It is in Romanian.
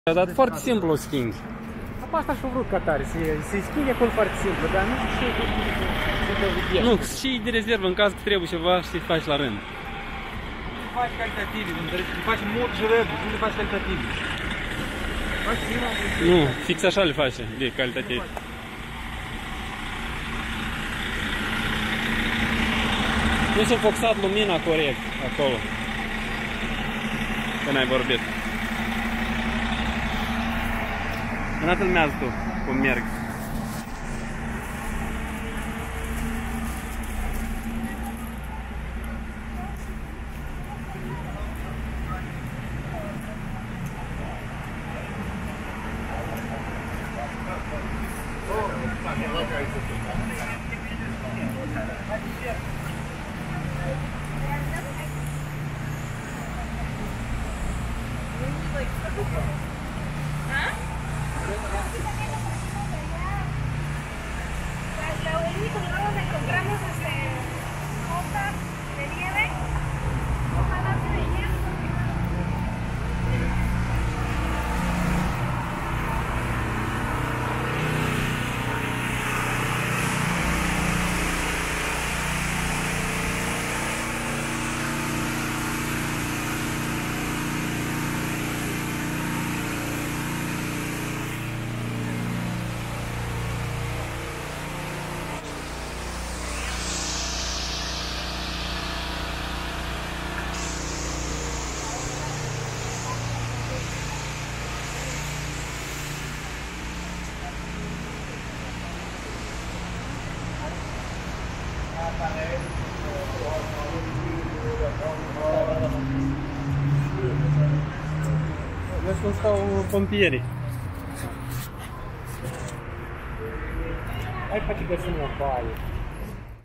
A dat foarte simplu o schimbi. Asta și-o vrut Qatar, să-i schimbi acolo foarte simplu, dar nu știu ce Nu, și de rezervă în caz că trebuie ceva și să-i faci la rând. Nu faci calitative, nu faci mult și rău, nu le faci calitative. Nu, fix așa le face, de calitative. Nu s-a focusat lumina corect acolo. Că n-ai vorbit. Până filmează tu cum merg. Lo único que no nos encontramos es hojas de nieve, ojalá se vean. Vezi cum stau pompierii. Hai poate găsim o baie.